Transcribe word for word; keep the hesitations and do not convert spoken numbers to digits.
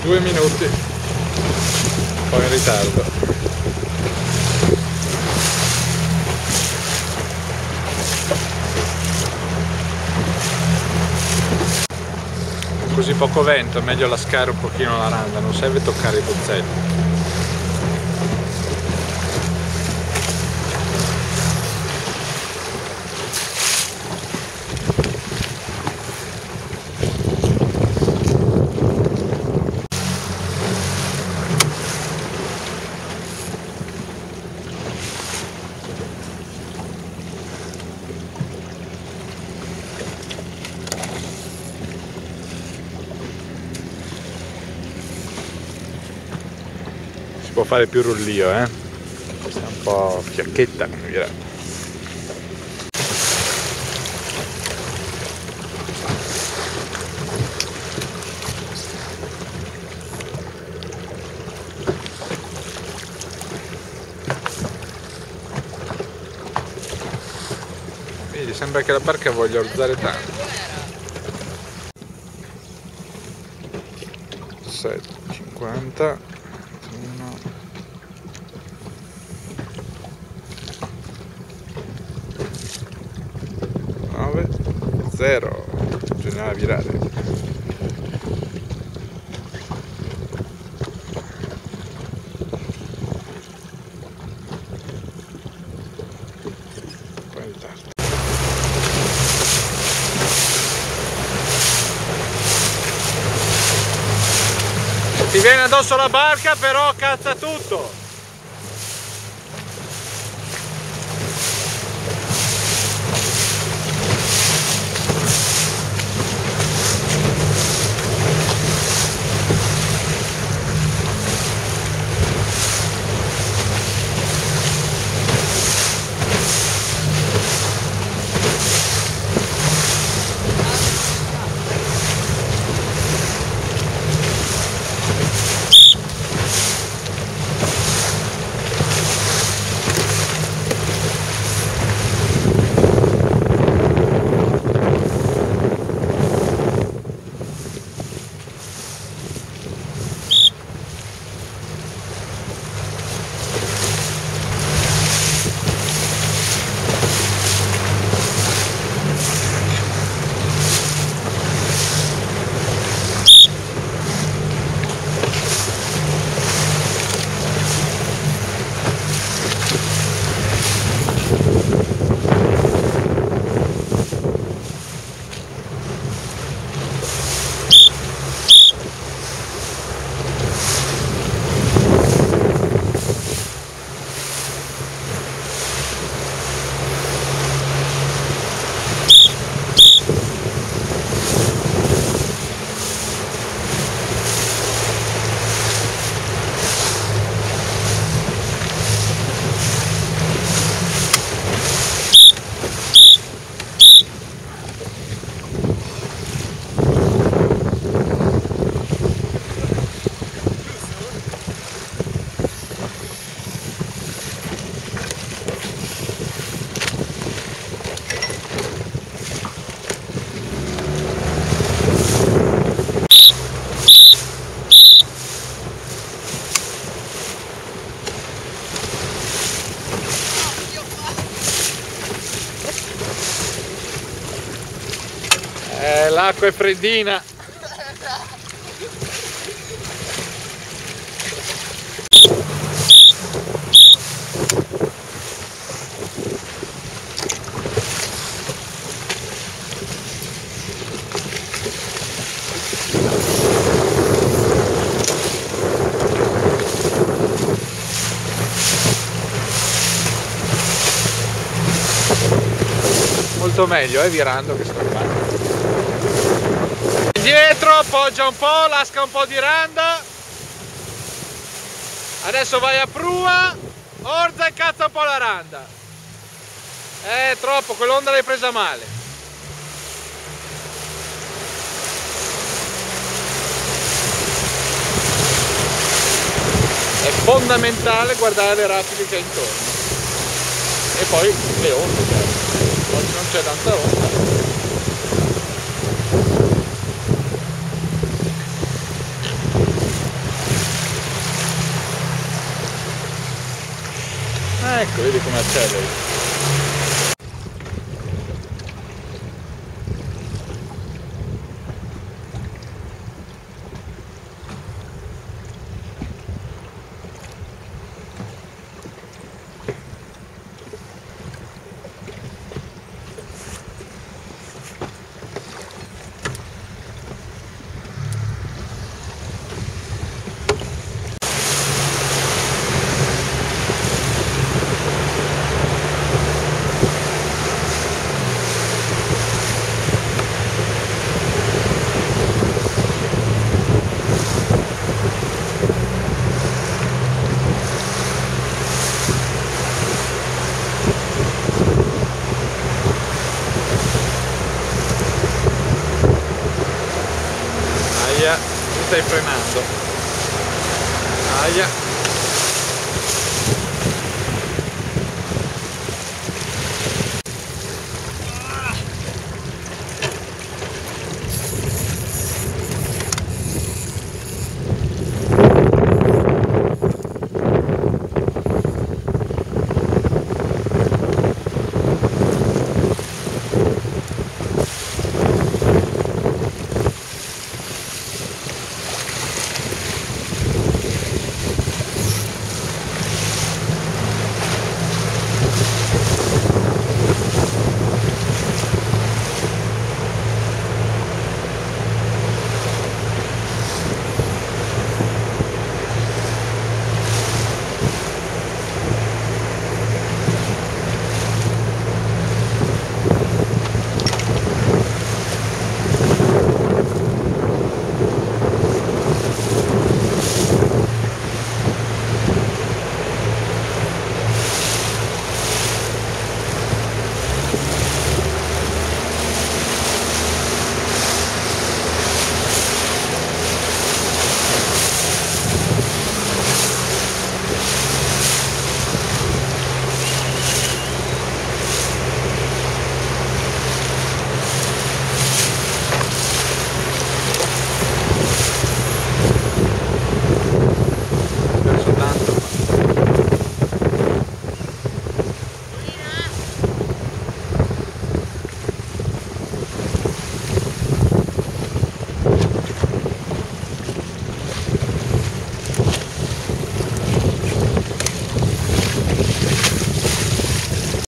due minuti, un po' in ritardo. Con così poco vento è meglio lascare un pochino la randa, non serve toccare i bozzetti. Può fare più rullio, eh? Questa è un po' fiacchetta, come direi. Vedi, sembra che la barca voglia orzare tanto. sette cinquanta. nove zero, bisognava virare. Ti viene addosso la barca, però cazza tutto. Eh, l'acqua è freddina. Molto meglio, eh, virando che scappando. Indietro, appoggia un po', lasca un po' di randa. Adesso vai a prua, orza e cazza un po' la randa. Eh, troppo, quell'onda l'hai presa male. È fondamentale guardare le rapide che hai intorno. E poi le onde, certo. Oggi non c'è tanta onda. pazzesco, vedi come acceleri. Aia, mi stai frenando. Aia.